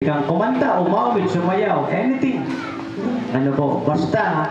Kang kumanta, umawit, sumayaw, anything. Ano po, basta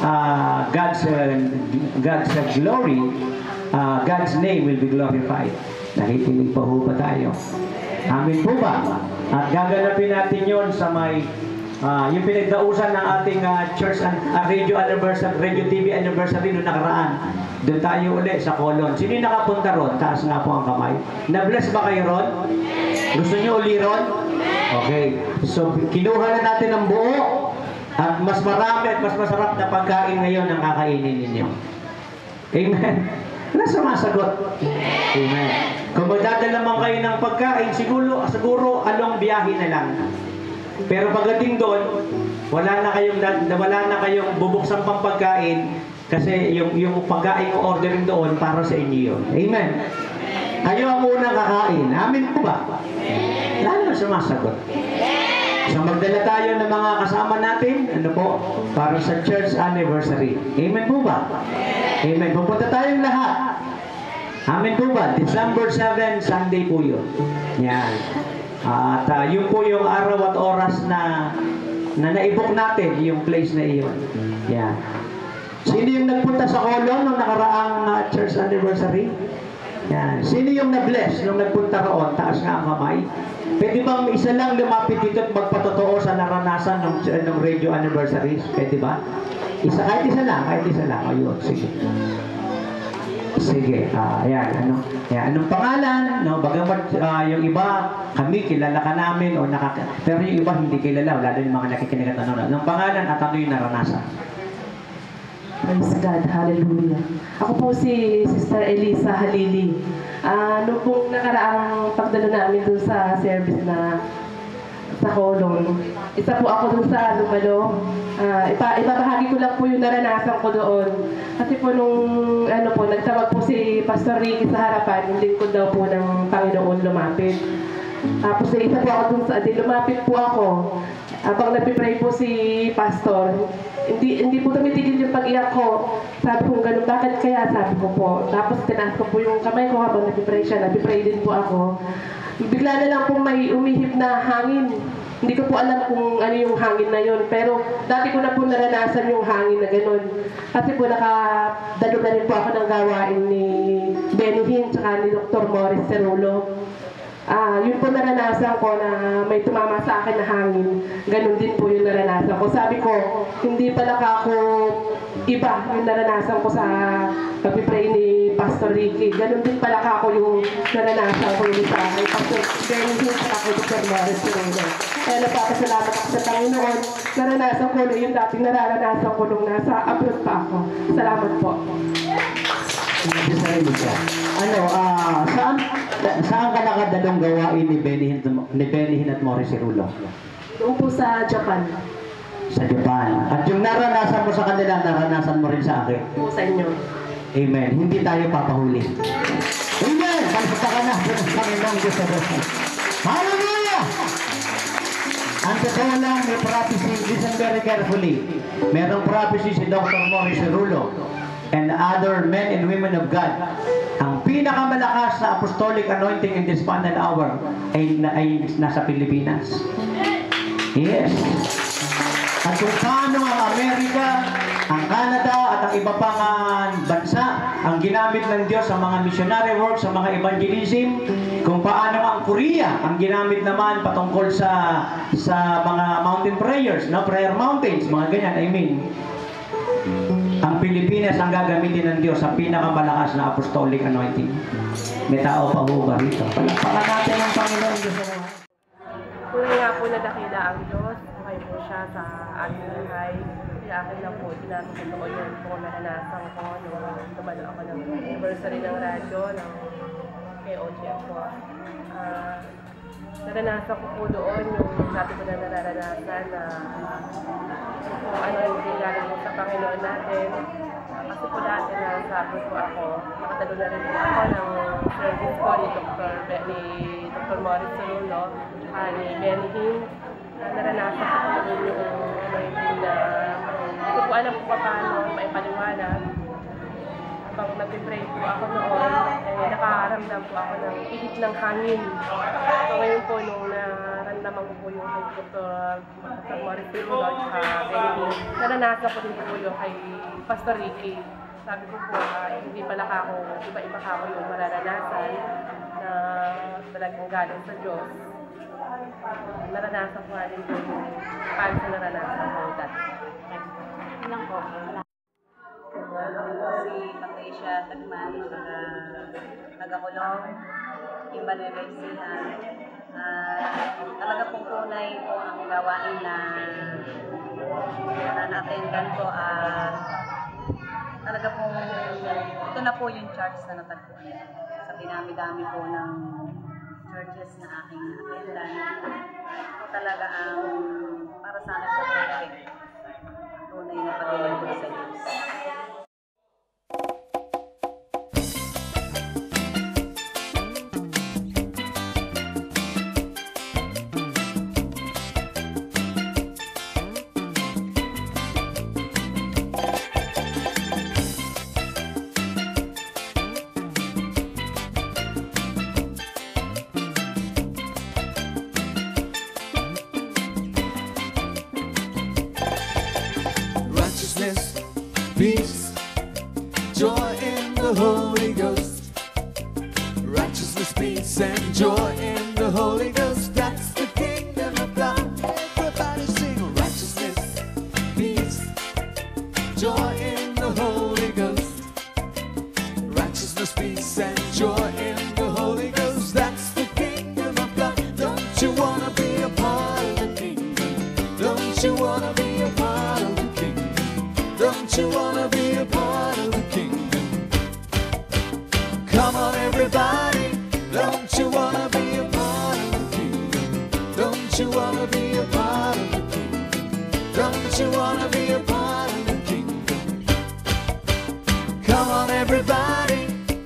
God's glory, God's name will be glorified. Nakikinig pa ho ba tayo? Amin po ba? At gaganapin natin yon sa may yung pinagdausan ng ating church radio anniversary, radio TV anniversary noong nakaraan. Doon tayo ulit sa Colon. Sino yung nakapunta ron? Taas nga po ang kamay. Na-bless ba kayo ron? Gusto nyo uli ron? Okay. So, kinuha na natin ang buo at mas marami at mas masarap na pagkain ngayon ang kakainin ninyo. Amen. Wala sumasagot. Amen. Kung magdadala man kayo ng pagkain, siguro along biyahe na lang. Pero pagdating doon, wala na kayong bubuksang pang pagkain kasi yung pagkain mo ordering doon para sa inyo yun. Amen. Kayo ang unang kakain. Amin po ba? Wala na sumasagot. So magdala tayo ng mga kasama natin, ano po, para sa church anniversary. Amen po ba? Amen. Pupunta tayong lahat. Amen po ba? December 7, Sunday po yun. Yan. At yun po yung araw at oras na naibok natin yung place na iyon. Yan. Sino yung nagpunta sa Colon nung nakaraang church anniversary? Yan. Sino yung na-bless nung nagpunta roon? Taas nga ang kamay. Pwede bang isa lang lumapit dito at magpatotoo sa naranasan ng radio anniversary? Pwede ba? Kahit isa lang. Ayun, sige. Sige, ayan, anong pangalan, no? Bagamat yung iba, kami, kilala ka namin, pero yung iba hindi kilala, wala din yung mga nakikinig at anong pangalan at ano yung naranasan. Praise God, hallelujah. Ako po si Sister Elisa Halili. Noong pong nakaraang pagdalo namin dun sa service na sa Colon, isa po ako dun sa Lumalo. Ibabahagi ko lang po yung naranasan ko doon. Kasi po nung nagtawag po si Pastor Ricky sa harapan, yung lingkod daw po ng Panginoon lumapit. Tapos isa po ako dun sa lumapit po ako. Habang nagpipray po si Pastor, hindi po tumitigil yung pag-iyak ko. Sabi ko, ganun, bakit kaya? Sabi ko po. Tapos tinaas ko po yung kamay ko habang nagpipray siya. Nagpipray din po ako. Bigla na lang po may umihip na hangin. Hindi ko po alam kung ano yung hangin na yun. Pero dati ko na po naranasan yung hangin na gano'n. Kasi po nakadalo na rin po ako ng gawain ni Benny Hinn tsaka ni Dr. Morris Cerulo. Yun po naranasan ko na may tumama sa akin na hangin. Ganun din po yung naranasan ko. Sabi ko, hindi pala ako iba yung naranasan ko sa pag-pray ni Pastor Ricky. Ganun din pala ako yung naranasan ko yung sa akin. Pastor Benny Hinn at ako Dr. Morris Cerulo. Kaya napapasalamat ako sa Panginoon. Naranasan ko na yung dating naranasan ko nung nasa abroad pa ako. Salamat po. Saan ka nakadalong gawain ni Benny Hinn at Morris Cerulo? Doon po sa Japan. Sa Japan. At yung naranasan mo sa kanila, naranasan mo rin sa akin. Po sa inyo. Amen. Hindi tayo papahuli. Amen! Palpakan na sa Panginoong Diyos sa Diyos. Hallelujah! Ang totoo lang, may prophecy. Listen very carefully. Merong prophecy si Dr. Morris Cerulo and other men and women of God. Ang pinakamalakas na apostolic anointing in this final hour ay nasa Pilipinas. Yes. At kung paano ang Amerika, ang Canada at ang iba pang bansa ang ginamit ng Diyos sa mga missionary work, sa mga evangelism, kung paano ang Korea ang ginamit naman patungkol sa mga mountain prayers, no? Prayer mountains, mga ganyan, I mean. Ang Pilipinas ang gagamitin ng Diyos sa pinakamalakas na apostolic anointing. May tao pa ho ba rito? Palakpakan natin ang Panginoon Diyos sa mga. Kung nga po nadakila ang Diyos, buhay po siya sa ating buhay. Kaya akin lang po, tinatotoo yun kung naranasan ko nung tumalo ako ng anniversary ng radyo, ng KOGF po. Naranasan ko po doon yung dati ko na naranasan na kung ano yung galing mo sa Panginoon natin. Kasi po dati na sabi ko ako, nakatalo na rin ako ng service ko ni Dr. Morris Cerulo at ni Benny Hinn. Naranasan ko po doon yung anointing na hindi ko po alam kung paano maipaliwanag. Habang nag-pray po ako noon, nakaramdam po ako ng ihip ng hangin. So ngayon po nung naman ko po yung kay Dr. Morris Pimulo at Benny. Naranasan ko din po yung kay Pastor Ricky. Sabi ko po, hindi pala ako, iba-iba ako yung mararanasan na talagang galing sa Diyos. Naranasan ko rin po yung paano sa naranasan ko dati. Ilang po? Ako po si Patricia Tagman, taga-Kulong, Imba Nueva Ecija. Talaga pong tunay po ang gawain na na-attendan ko. Talaga pong, ito na po yung charge na natagpuan. Sa dinami-dami po ng churches na aking attendan. Ito talaga ang para sa akin po perfect. Tunay na paglilingkod sa Diyos. Peace, joy in the Holy Ghost. Righteousness, peace, and joy in the Holy Ghost. That's the kingdom of God. Everybody sing righteousness, peace, joy in the Holy Ghost. Righteousness, peace, and joy in the Holy Ghost. That's the kingdom of God. Don't you wanna be a part of the kingdom? Don't you wanna be a part of the kingdom? Don't you wanna be a part of the kingdom? Come on everybody, don't you wanna be a part of the kingdom? Don't you wanna be a part of the kingdom? Don't you wanna be a part of the kingdom? Come on everybody.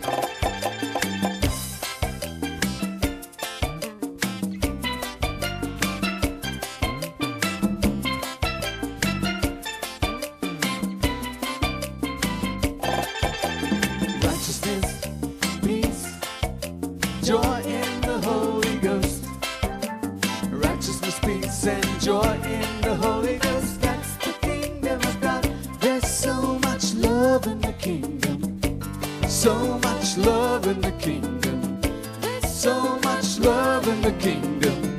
Joy in the Holy Ghost. Righteousness, peace, and joy in the Holy Ghost. That's the kingdom of God. There's so much love in the kingdom. So much love in the kingdom. There's so much love in the kingdom.